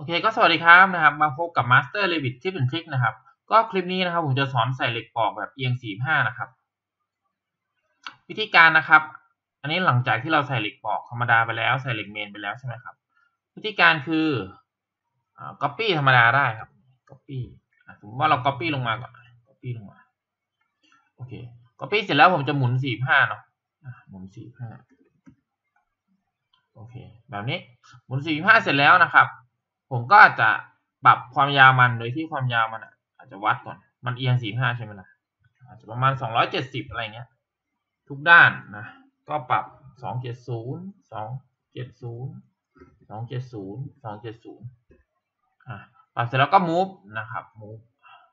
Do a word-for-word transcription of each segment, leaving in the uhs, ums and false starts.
อเคก็สวัสดีครับนะครับมาพบกับ Master Revit ที่เป็นทริคนะครับก็คลิปนี้นะครับผมจะสอนใส่เหล็กปอกแบบเอียงสี่สิบห้านะครับวิธีการนะครับอันนี้หลังจากที่เราใส่เหล็กปอกธรรมดาไปแล้วใส่เหล็กเมนไปแล้วใช่ไหมครับวิธีการคืออ่า copy ธรรมดาได้ครับ copy สมมติว่าเรา copy ลงมาก่อน copy ลงมาโอเค copy เสร็จแล้วผมจะหมุนสี่สิบห้าเนาะหมุนสี่สิบห้าโอเคแบบนี้หมุนสี่สิบห้าเสร็จแล้วนะครับผมก็จะปรับความยาวมันโดยที่ความยาวมันอาจจะวัดก่อนมันเอียงสี่สิบห้าใช่ไหมล่ะอาจจะประมาณสองร้อยเจ็ดสิบอะไรเงี้ยทุกด้านนะก็ปรับสองเจ็ดศูนย์ สองเจ็ดศูนย์ สองเจ็ดศูนย์ สองเจ็ดศูนย์อ่ะปรับเสร็จแล้วก็ move นะครับ move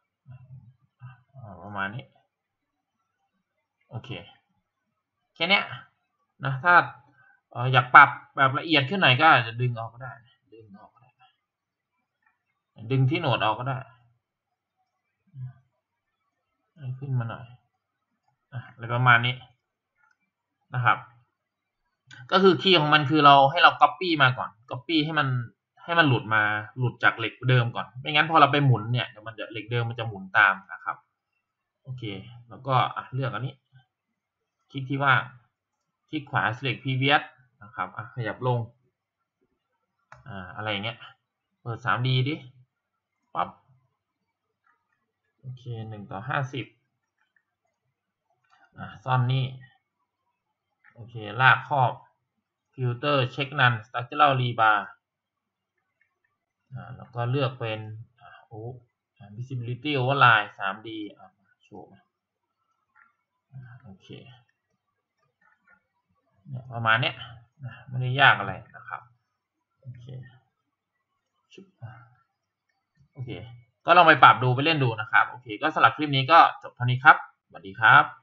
ประมาณนี้โอเคแค่นี้นะถ้าอยากปรับแบบละเอียดขึ้นหน่อยก็อาจจะดึงออกก็ได้ดึงออกก็ได้ดึงที่โหนดออกก็ได้ขึ้นมาหน่อยอะไรประมาณนี้นะครับก็คือคีย์ของมันคือเราให้เรา copy มาก่อน copy ให้มันให้มันหลุดมาหลุดจากเหล็กเดิมก่อนไม่งั้นพอเราไปหมุนเนี่ยเดี๋ยวมันจะเหล็กเดิมมันจะหมุนตามนะครับโอเคแล้วก็เลือกอันนี้คลิกที่ว่างคลิกขวา select previous นะครับขยับลงอ่าอะไรอย่างเงี้ยเปิด ทรี ดี ดิปั๊บโอเคหนึ่งต่อห้าสิบอ่าซ่อนนี่โอเคลากครอบฟิลเตอร์เช็คนัน structural rebar อ่าแล้วก็เลือกเป็นโอ้ visibility overlay ทรี ดี อ่าโชว์โอเคเนี่ยประมาณเนี้ยไม่ได้ยากอะไรนะครับโอเคโอเคก็ลองไปปรับดูไปเล่นดูนะครับโอเคก็สำหรับคลิปนี้ก็จบเท่านี้ครับสวัสดีครับ